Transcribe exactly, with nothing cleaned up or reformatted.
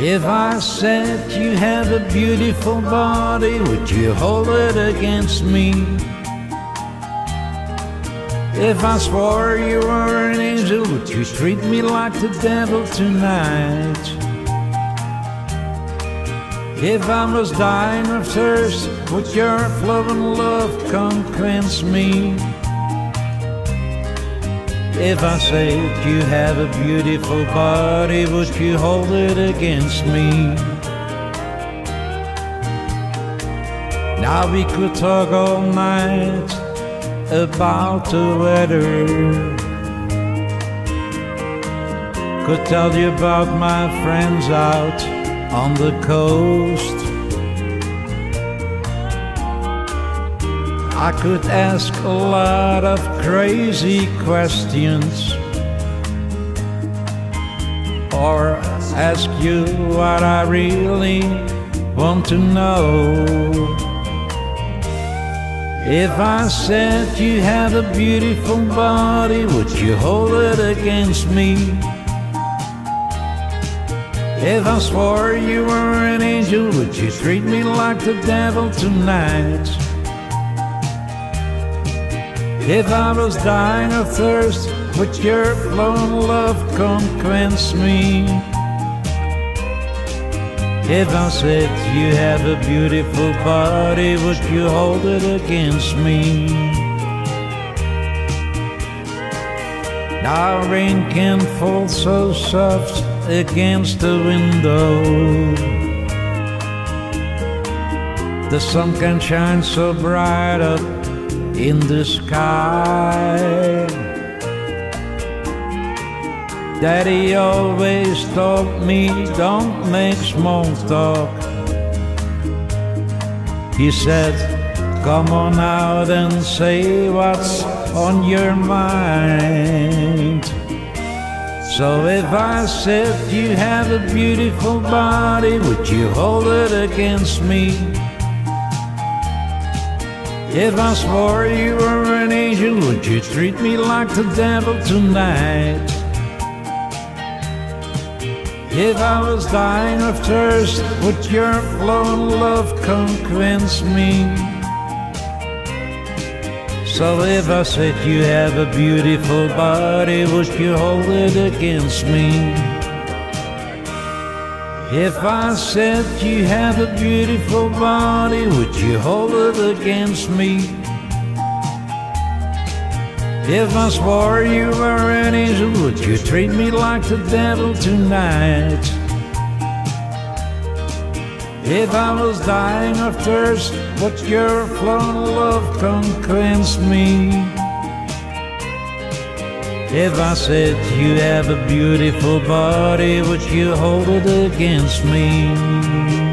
If I said you have a beautiful body, would you hold it against me? If I swore you were an angel, would you treat me like the devil tonight? If I was dying of thirst, would your flowing love convince me? If I said you have a beautiful body, would you hold it against me? Now we could talk all night about the weather. Could tell you about my friends out on the coast. I could ask a lot of crazy questions, or ask you what I really want to know. If I said you have a beautiful body, would you hold it against me? If I swore you were an angel, would you treat me like the devil tonight? If I was dying of thirst, would your flowing love convince me? If I said you have a beautiful body, would you hold it against me? Now rain can fall so soft against the window, the sun can shine so bright up in the sky. Daddy always told me, don't make small talk. He said, come on out and say what's on your mind. So if I said you have a beautiful body, would you hold it against me? If I swore you were an angel, would you treat me like the devil tonight? If I was dying of thirst, would your flowing love convince me? So if I said you have a beautiful body, would you hold it against me? If I said you have a beautiful body, would you hold it against me? If I swore you were an angel, would you treat me like the devil tonight? If I was dying of thirst, would your flowing love convince me? If I said you have a beautiful body, would you hold it against me?